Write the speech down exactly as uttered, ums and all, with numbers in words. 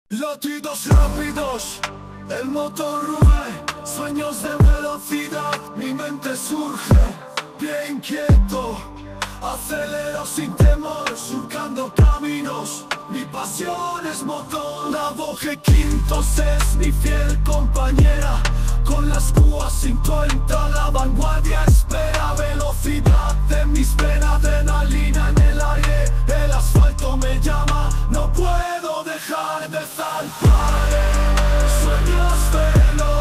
Latidos rápidos, el motor ruge, sueños de velocidad, mi mente surge, pie inquieto, acelero sin temor, surcando caminos, mi pasión es motor. La voz de Quintos es mi fiel compañera, con las púas cincuenta, la vanguardia espera. Velocidad de mis venas, adrenalina en el aire, el asfalto me llama, no puedo dejar de zarpar. Sueños veloz.